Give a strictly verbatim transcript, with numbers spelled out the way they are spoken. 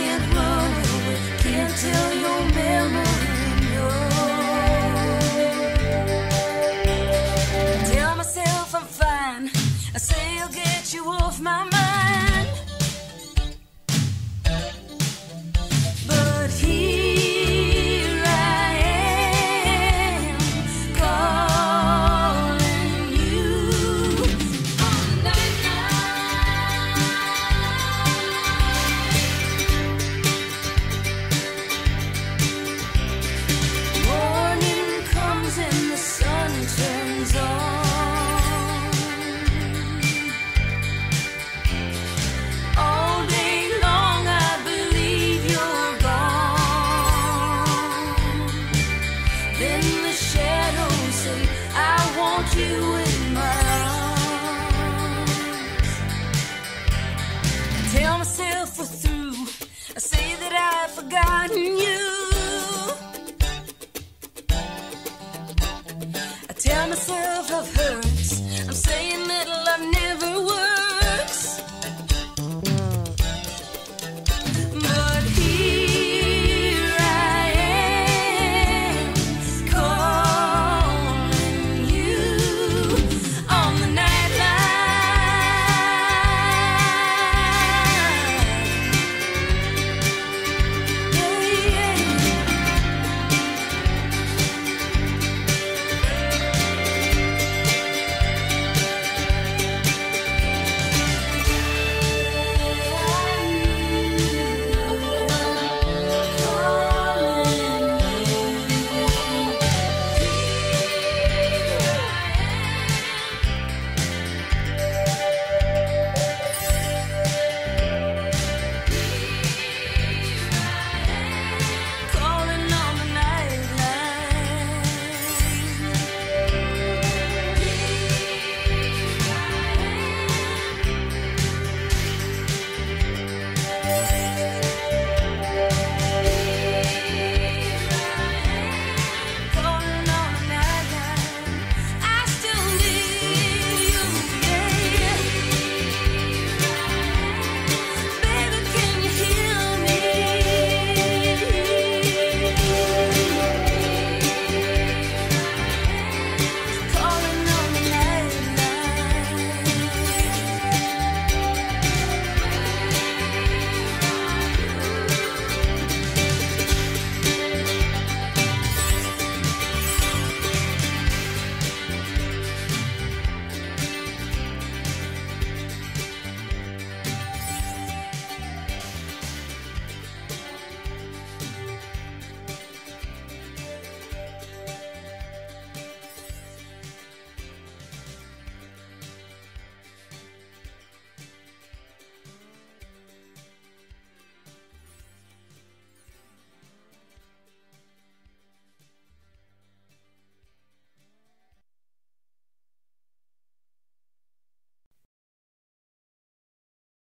can't run away, can't tell your memory no. Tell myself I'm fine, I say I'll get you off my mind, but here I am calling you on the Nightline. Morning comes and the sun turns on. All day long I believe you're gone. Then the shadows say I want you in my arms. Tell myself we're through, I say that I've forgotten